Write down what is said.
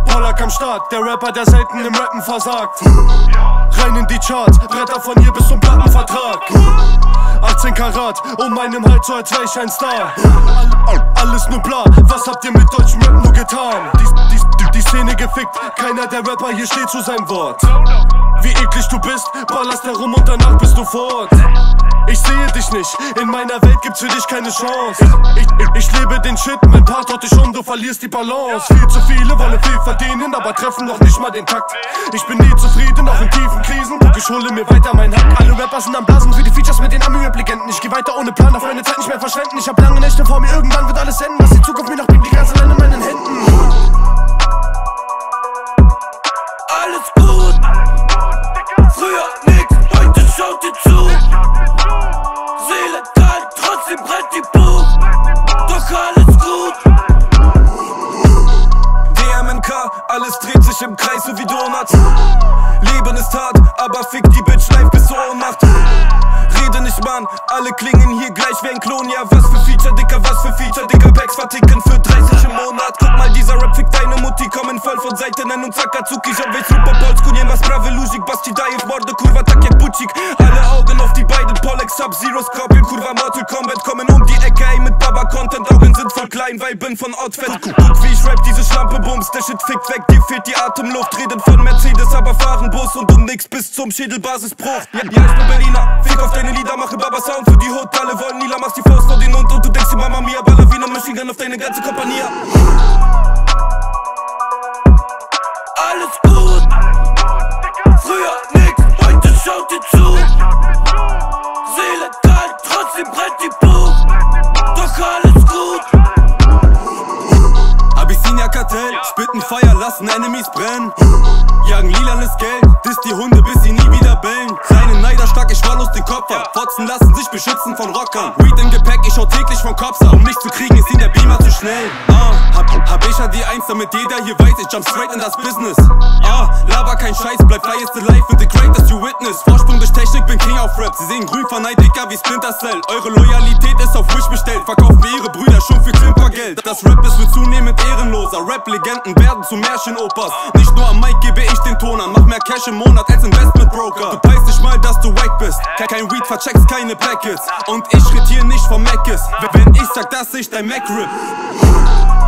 Pollack am Start, der Rapper, der selten im Rappen versagt. Rein in die Charts, Bretter von hier bis zum Plattenvertrag. 18 Karat, um meinem Hals so als wär ich ein Star. Alles nur bla, was habt ihr mit deutschem Rap nur getan? Die Szene gefickt, keiner der Rapper hier steht zu seinem Wort. Wie eklig du bist, ballerst herum und danach bist du fort. Ich sehe dich nicht, in meiner Welt gibt's für dich keine Chance. Ich lebe den Shit, mein Part haut dich um, du verlierst die Balance. Viel zu viele wollen viel verdienen, aber treffen noch nicht mal den Takt. Ich bin nie zufrieden, auch in tiefen Krisen, guck, ich hole mir weiter mein Hack. Alle Rapper sind am Blasen für die Features mit den Ami-Rap-Legenden. Ich geh weiter ohne Plan, darf meine Zeit nicht mehr verschwenden. Ich hab lange Nächte vor mir, irgendwann wird alles enden. Was die Zukunft mir noch bringt, die ganze Land in meinen Händen. Alles gut, früher nix, heute schaut ihr zu. Seele kalt, trotzdem brennt die Buch, doch alles gut. DMNK, alles dreht sich im Kreis so wie Donuts. Leben ist hart, aber fick die Bitch live bis zur Ohnmacht. Rede nicht, Mann, alle klingen hier gleich wie ein Klon. Ja, was für Feature, Dicker, was für Feature, Dicker, Packs verticken für 30 im Monat. Guck mal, dieser Rap fickt deine Mutti, kommen voll von Seite, Nennung Zakazuki. Ich hab wech super Polsku, nie was brave Luzik, Basti Dajew, Morde, Kurwa, tak jak Bucik. Alle Augen auf die beiden, Pollack, Sub-Zero, Scorpion, Kurwa, Mortal Kombat. Kommen um die Ecke, ey, mit Baba-Content, Augen sind voll klein, weil bin von Outfit. Guck, wie ich rap, diese Schlampe bums, der Shit fickt weg, dir fehlt die Atemluft. Reden von Mercedes, aber fahren Bus und du nix bis zum Schädelbasisbruch. Ja, ich bin Berliner, fick auf deine Lieder, mache Baba-Sound für die Hood. Alle wollen Lila, machst die Faust vor den Mund und du denkst dir, Mama Mia, Ballerina, Machine Gun auf deine ganze Kompanie. Alles gut, früher nix, heute schaut ihr zu. Seele kalt, trotzdem brennt die Buch, doch alles gut. Abyssinia Kartell, spitten Feuer, lassen Enemies brennen. Jagen lilanes Geld, disst die Hunde, bis sie nie wieder bellen. Kleine Neider stark, ich wahllos den Kopf ab. Fotzen lassen sich beschützen von Rockern. Weed im Gepäck, ich schau täglich von Cops ab. Um mich zu kriegen, ist ihnen der Beamer zu schnell. Hab ich ja die Eins, damit jeder hier weiß, ich jump straight in das Business. Laber kein Scheiß, bleib fly is the life with the greatest you witness. Vorsprung durch Technik, bin King auf Rap. Sie sehen grün verneint, Dicker wie Splinter Cell. Eure Loyalität ist auf Wish bestellt. Verkaufen wir ihre Brüder schon für Klimpergeld. Das Rap ist wird zunehmend ehrenloser. Rap-Legenden werden zu Märchenopas. Nicht nur am Mic gebe ich den Ton an. Mach mehr Cash im Monat als Investment-Broker. Du weißt nicht mal, dass du wack bist. Kein Weed, vercheckst keine Packets. Und ich red hier nicht vom Macis. Wenn ich sag, dass ich dein Mac rip.